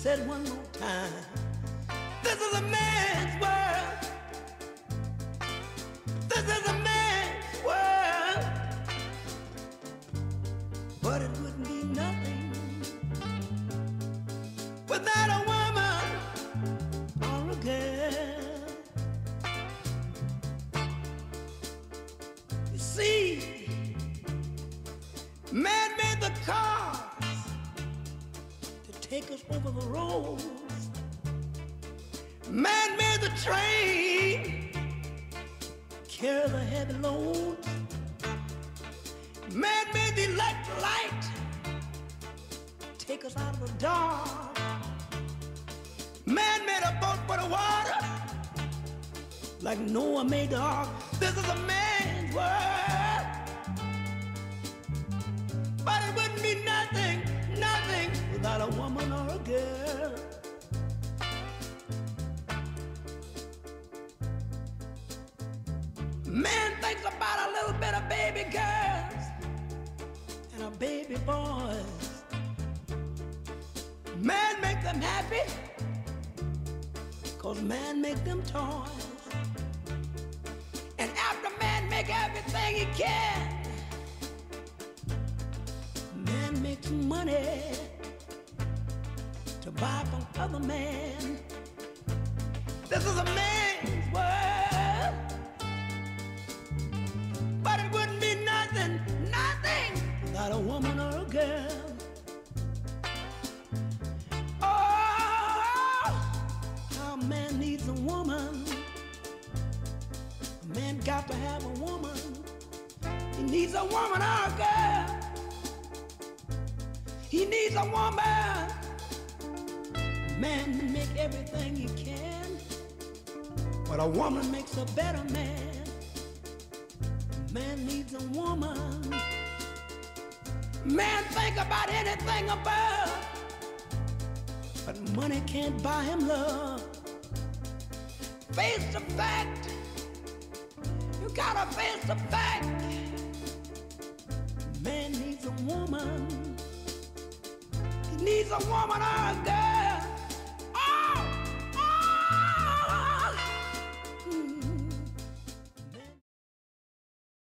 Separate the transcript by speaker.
Speaker 1: said one more time. This is a man's world. This is a man's world. But it wouldn't be nothing without a woman or a girl. You see, man made the cars to take us over the roads. Man made the train carry the heavy loads. Man made the electric light take us out of the dark. Man made a boat for the water like Noah made the ark. This is a man's world. But it wouldn't be nothing, nothing without a woman or a girl. Man thinks about a little bit of baby girls and a baby boys. Man make them happy, 'cause man make them toys. And after man make everything he can, man makes money to buy from other men. This is a man's world. But it wouldn't be nothing, nothing without a woman or a girl. Oh, how a man needs a woman. A man got to have a woman. He needs a woman or a girl. He needs a woman. Man make everything he can, but a woman makes a better man. Man needs a woman. Man think about anything above, but money can't buy him love. Face the fact. You gotta face the fact. Man needs a woman. He needs a woman or a girl.